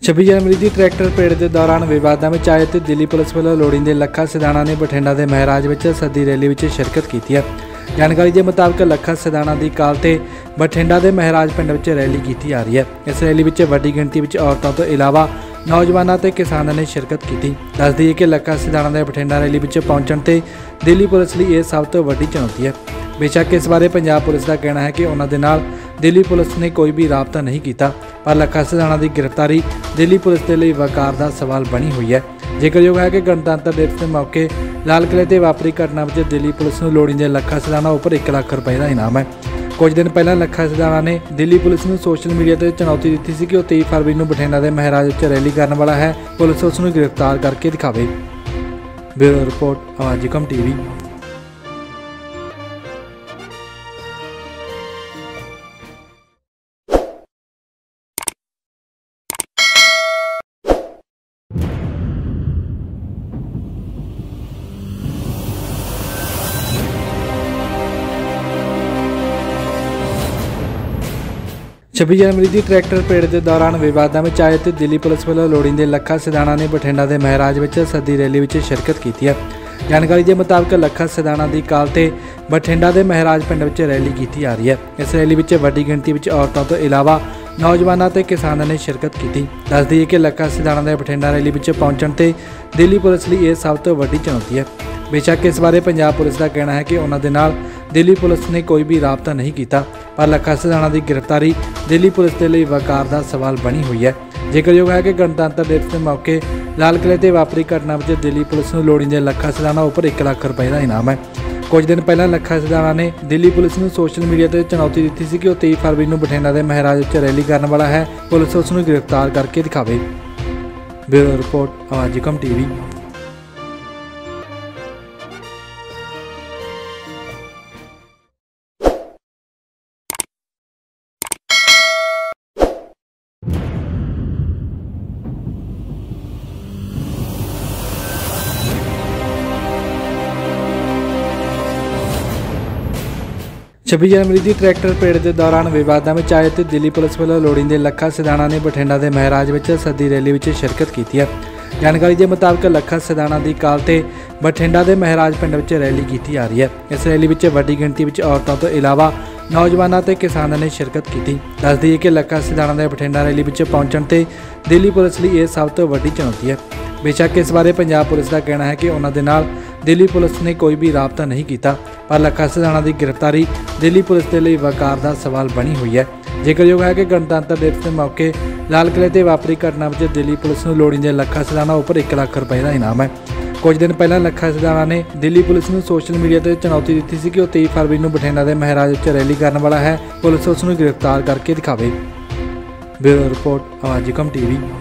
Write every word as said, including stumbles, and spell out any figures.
छब्बीस जनवरी की tractor parade के दौरान विवादों में आए तो दिल्ली पुलिस वालों लोड़ींदे लखा सिधाना ने बठिंडा के महराज में सदी रैली में शिरकत की है। जानकारी के मुताबिक लखा सिधाना की काल से बठिंडा के महराज पिंड में रैली की जा रही है। इस रैली में वड्डी गिणती में औरतों तो इलावा नौजवानों ते किसानों ने शिरकत की। दस दईए कि लखा सिधाना के बठिंडा रैली में पहुंचने से दिल्ली पुलिस लिए यह सब तो वड्डी चुनौती है। बेशक इस बारे पंजाब पुलिस का कहना है कि उन्होंने नाल दिल्ली पुलिस ने कोई भी राबता नहीं किया, पर लखा सिधाना की गिरफ्तारी दिल्ली पुलिस के लिए वकार का सवाल बनी हुई है। जिक्रयोग है कि गणतंत्र दिवस के मौके लाल किले से वापरी घटना में दिल्ली पुलिस को लोड़ींदे लखा सिधाना उपर एक लाख रुपए का इनाम है। कुछ दिन पहले लखा सिधाना ने दिल्ली पुलिस को सोशल मीडिया पर चुनौती दी थी कि वह तेईस फरवरी को बठिंडा के महराज में रैली करने वाला है, पुलिस उसको गिरफ्तार करके दिखावे। ब्यूरो रिपोर्ट आवाज़ कम टीवी। छब्बीस जनवरी की ट्रैक्टर परेड के दौरान विवादों में आए तो दिल्ली पुलिस वालों लोड़ींदे लखा सिधाना ने बठिंडा के महराज में सदी रैली में शिरकत की है। जानकारी के मुताबिक लखा सिधाना की काल से बठिंडा के महराज पिंड में रैली की जा रही है। इस रैली में वड्डी गिणती में औरतों तो इलावा नौजवानों ते किसानों ने शिरकत की। दस दईए कि लखा सिधाना के बठिंडा रैली में पहुंचने से दिल्ली पुलिस लिए यह सब तो वड्डी चुनौती है। बेशक इस बारे पंजाब पुलिस का कहना है कि उन्होंने नाल दिल्ली पुलिस ने कोई भी राबता नहीं किया, पर लखा सिधाना की गिरफ्तारी दिल्ली पुलिस के लिए वकार का सवाल बनी हुई है। जिक्रयोग है कि गणतंत्र दिवस के मौके लाल किले से वापरी घटना में दिल्ली पुलिस को लोड़ींदे लखा सिधाना उपर एक लाख रुपए का इनाम है। कुछ दिन पहले लखा सिधाना ने दिल्ली पुलिस को सोशल मीडिया पर चुनौती दी थी कि वह तेईस फरवरी को बठिंडा के महराज में रैली करने वाला है, पुलिस उसको गिरफ्तार करके दिखावे। ब्यूरो रिपोर्ट आवाज़ कम टीवी। छब्बीस जनवरी की ट्रैक्टर परेड के दौरान विवादों में आए तो दिल्ली पुलिस वालों लोड़ींदे लखा सिधाना ने बठिंडा के महराज में सदी रैली में शिरकत की है। जानकारी के मुताबिक लखा सिधाना की काल से बठिंडा के महराज पिंड में रैली की जा रही है। इस रैली में वड्डी गिणती में औरतों तो इलावा नौजवानों ते किसानों ने शिरकत की। दस दईए कि लखा सिधाना के बठिंडा रैली में पहुंचने से दिल्ली पुलिस लिए यह सब तो वड्डी चुनौती है। बेशक इस बारे पंजाब पुलिस का कहना है कि उन्होंने नाल दिल्ली पुलिस ने कोई भी राबता नहीं किया, पर लखा सिधाना की गिरफ्तारी दिल्ली पुलिस के लिए वकार का सवाल बनी हुई है। जिक्रयोग है कि गणतंत्र दिवस के मौके लाल किले से वापरी घटना में दिल्ली पुलिस को लोड़ींदे लखा सिधाना उपर एक लाख रुपए का इनाम है। कुछ दिन पहले लखा सिधाना ने दिल्ली पुलिस को सोशल मीडिया पर चुनौती दी थी कि वह तेईस फरवरी को बठिंडा के महराज में रैली करने वाला है, पुलिस उसको गिरफ्तार करके दिखावे। ब्यूरो रिपोर्ट आवाज़ कम टीवी।